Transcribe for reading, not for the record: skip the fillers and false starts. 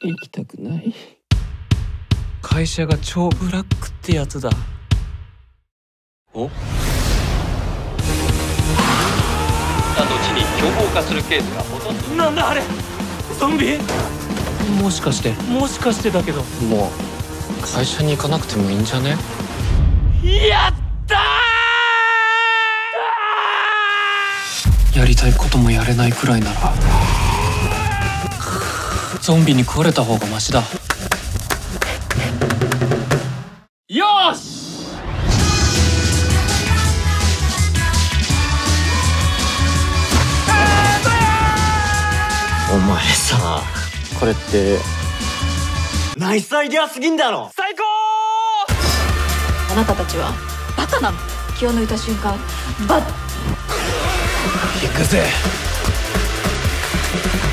行きたくない。 会社が超ブラックってやつだ。 お？た後に凶暴化するケースがほとんど。 なんだあれ、ゾンビ？もしかしてだけど。 もう会社に行かなくてもいいんじゃね？ やったー！やりたいこともやれないくらいならゾンビに食われた方がマシだ。よーし！ お前さ、これってナイスアイデアすぎんだろ。 最高！ あなたたちはバカなの。気を抜いた瞬間バッ。 行くぜ。